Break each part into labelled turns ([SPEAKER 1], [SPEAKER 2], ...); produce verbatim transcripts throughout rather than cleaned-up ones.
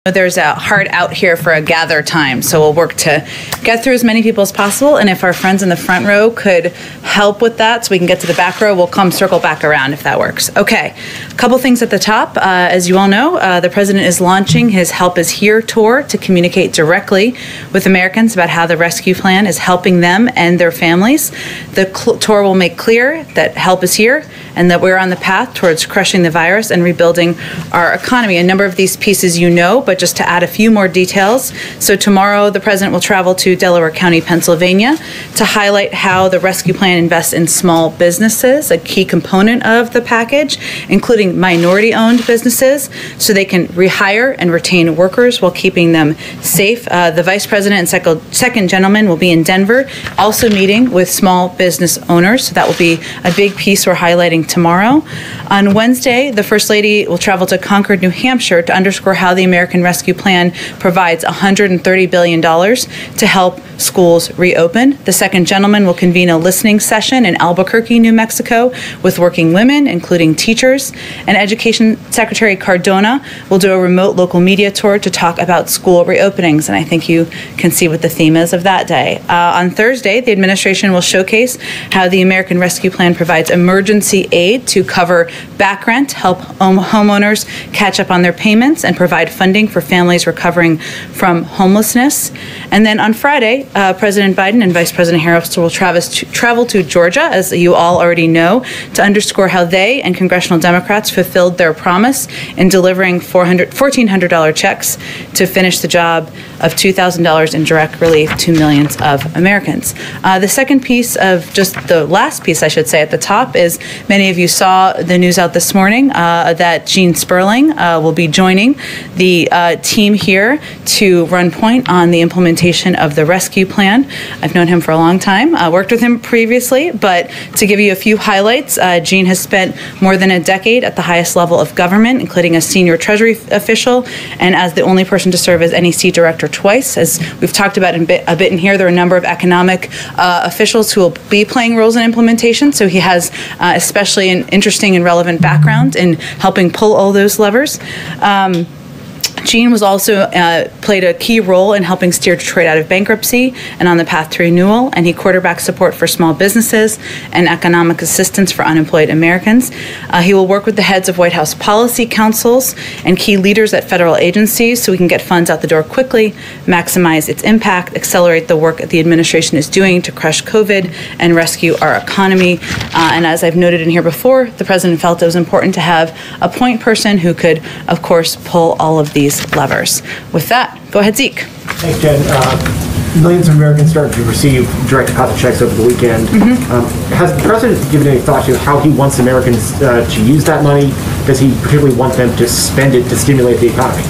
[SPEAKER 1] There's a hard out here for a gather time, so we'll work to get through as many people as possible, and if our friends in the front row could help with that so we can get to the back row, we'll come circle back around if that works. Okay, a couple things at the top. Uh, as you all know, uh, the President is launching his Help Is Here tour to communicate directly with Americans about how the rescue plan is helping them and their families. The tour will make clear that help is here and that we're on the path towards crushing the virus and rebuilding our economy. A number of these pieces you know, but just to add a few more details. So tomorrow, the President will travel to Delaware County, Pennsylvania, to highlight how the rescue plan invests in small businesses, a key component of the package, including minority-owned businesses, so they can rehire and retain workers while keeping them safe. Uh, the Vice President and sec second gentleman will be in Denver, also meeting with small business owners. So that will be a big piece we're highlighting tomorrow. On Wednesday, the First Lady will travel to Concord, New Hampshire, to underscore how the American Rescue Plan provides one hundred thirty billion dollars to help schools reopen. The second gentleman will convene a listening session in Albuquerque, New Mexico, with working women, including teachers. And Education Secretary Cardona will do a remote local media tour to talk about school reopenings, and I think you can see what the theme is of that day. Uh, on Thursday, the administration will showcase how the American Rescue Plan provides emergency aid to cover back rent, help home homeowners catch up on their payments, and provide funding for families recovering from homelessness. And then on Friday, uh, President Biden and Vice President Harris will travel to, travel to Georgia, as you all already know, to underscore how they and congressional Democrats fulfilled their promise in delivering fourteen hundred dollar checks to finish the job of two thousand dollars in direct relief to millions of Americans. Uh, the second piece of, just the last piece I should say at the top, is many of you saw the news out this morning uh, that Gene Sperling uh, will be joining the uh, team here to run point on the implementation of the rescue plan. I've known him for a long time, uh, worked with him previously, but to give you a few highlights, uh, Gene has spent more than a decade at the highest level of government, including as senior Treasury official and as the only person to serve as N E C director twice. As we've talked about in bit, a bit in here, there are a number of economic uh, officials who will be playing roles in implementation, so he has uh, especially an interesting and relevant background in helping pull all those levers. Um, Gene was also uh, played a key role in helping steer Detroit out of bankruptcy and on the path to renewal, and he quarterbacked support for small businesses and economic assistance for unemployed Americans. Uh, he will work with the heads of White House policy councils and key leaders at federal agencies so we can get funds out the door quickly, maximize its impact, accelerate the work the administration is doing to crush COVID and rescue our economy. Uh, and as I've noted in here before, the President felt it was important to have a point person who could, of course, pull all of these levers. With that, go ahead, Zeke.
[SPEAKER 2] Thanks, Jen. Uh, millions of Americans started to receive direct deposit checks over the weekend. Mm-hmm. um, has the President given any thought to how he wants Americans uh, to use that money? Does he particularly want them to spend it to stimulate the economy?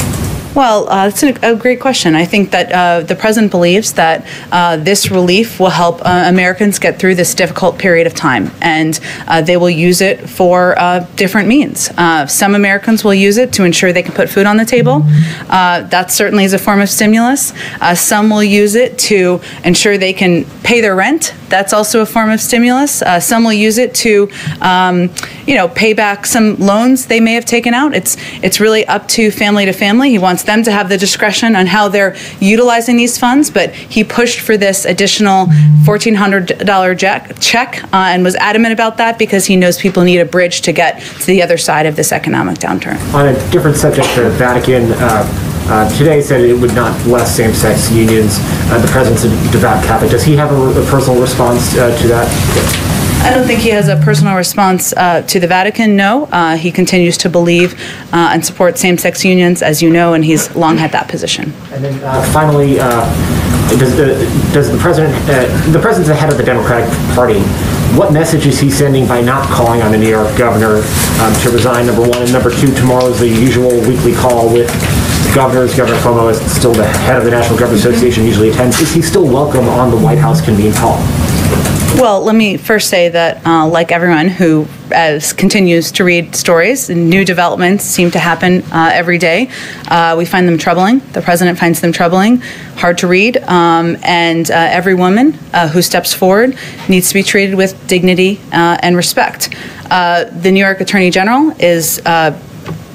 [SPEAKER 1] Well, uh, that's a, a great question. I think that uh, the President believes that uh, this relief will help uh, Americans get through this difficult period of time, and uh, they will use it for uh, different means. Uh, some Americans will use it to ensure they can put food on the table. Uh, that certainly is a form of stimulus. Uh, some will use it to ensure they can pay their rent. That's also a form of stimulus. Uh, some will use it to, um, you know, pay back some loans they may have taken out. It's it's really up to family to family. He wants them to have the discretion on how they're utilizing these funds, but he pushed for this additional fourteen hundred dollar check uh, and was adamant about that because he knows people need a bridge to get to the other side of this economic downturn.
[SPEAKER 2] On a different subject, the Vatican uh, uh, today said it would not bless same-sex unions. Uh, the President's a devout Catholic. Does he have a, a personal response uh, to that?
[SPEAKER 1] I don't think he has a personal response uh, to the Vatican, no. Uh, he continues to believe uh, and support same-sex unions, as you know, and he's long had that position.
[SPEAKER 2] And then uh, finally, uh, does, the, does the President, uh, the President's the head of the Democratic Party. What message is he sending by not calling on the New York governor um, to resign, number one? And number two, tomorrow is the usual weekly call with governors. Governor Cuomo is still the head of the National Governors Association, usually attends. Is he still welcome on the White House convened call?
[SPEAKER 1] Well, let me first say that, uh, like everyone who as continues to read stories, new developments seem to happen uh, every day. Uh, we find them troubling. The President finds them troubling, hard to read, um, and uh, every woman uh, who steps forward needs to be treated with dignity uh, and respect. Uh, the New York Attorney General is uh,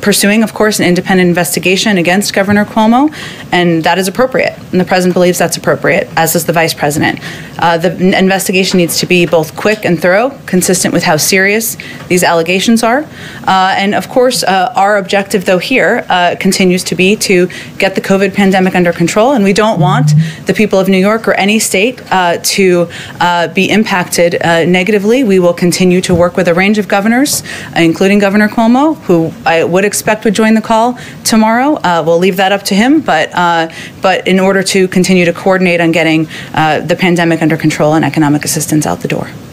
[SPEAKER 1] pursuing, of course, an independent investigation against Governor Cuomo, and that is appropriate. And the president believes that's appropriate, as does the vice president. Uh, the n- investigation needs to be both quick and thorough, consistent with how serious these allegations are. Uh, and of course, uh, our objective, though, here uh, continues to be to get the COVID pandemic under control. And we don't want the people of New York or any state uh, to uh, be impacted uh, negatively. We will continue to work with a range of governors, uh, including Governor Cuomo, who I would expect would join the call tomorrow. Uh, we'll leave that up to him. But uh, but in order to continue to coordinate on getting uh, the pandemic under control and economic assistance out the door.